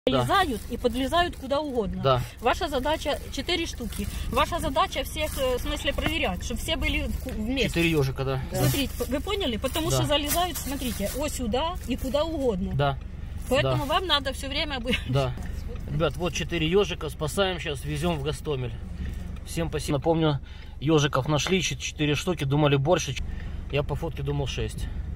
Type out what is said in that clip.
Лезают и подлезают куда угодно. Да. Ваша задача 4 штуки. Ваша задача всех, в смысле, проверять, чтобы все были вместе. 4 ежика, да. Смотрите, вы поняли? Потому Да. что залезают, смотрите, вот сюда и куда угодно. Да. Поэтому Да. вам надо все время быть. Да. Ребят, вот 4 ежика, спасаем сейчас, везем в Гостомель. Всем спасибо. Напомню, ежиков нашли 4 штуки, думали больше. Я по фотке думал 6.